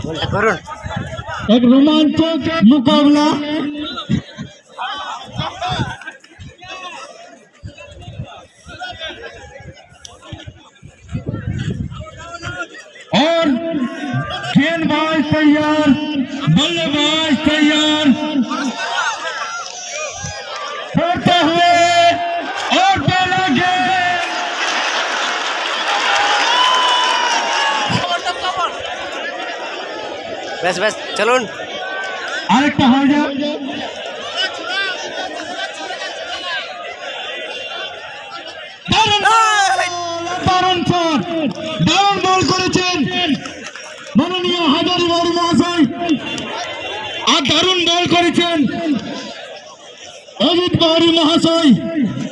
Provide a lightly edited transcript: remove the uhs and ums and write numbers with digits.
एक रोमांचक मुकाबला और गेंदबाज तैयार, बल्लेबाज तैयार, होते हुए और पहला गेंद बस बस चलो আরেকটা হয়ে যাক। দারুণ বল করেছেন মাননীয় হাজারী বাবু মহাশয়, আর দারুণ বল করেছেন অজিত বাবু মহাশয়।